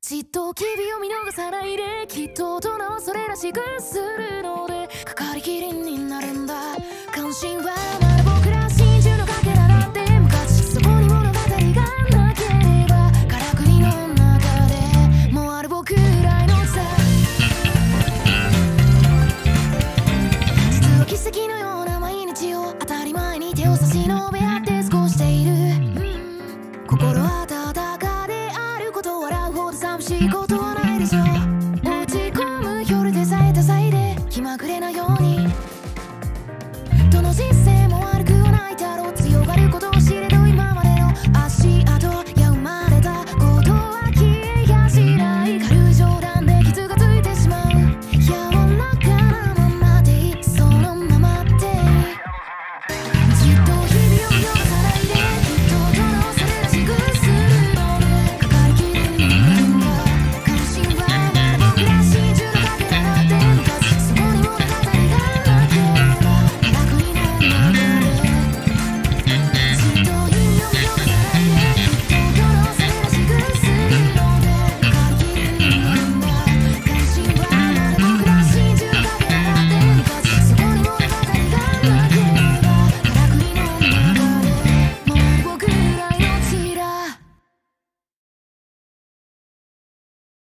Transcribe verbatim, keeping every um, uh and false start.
じっと君を見逃さないで、きっと大人はそれらしくするので、かかりきりになるんだ。関心はまだ僕ら真珠のかけらだって、昔そこに物語がなければ、からくりの中でもうある僕らいのさ。実は奇跡のような毎日を当たり前に手を差し伸べ合って過ごしている、うん、心温かであること、笑うほど寂しいことはないでしょう。落ち込む夜でさえたさいで気まぐれなよう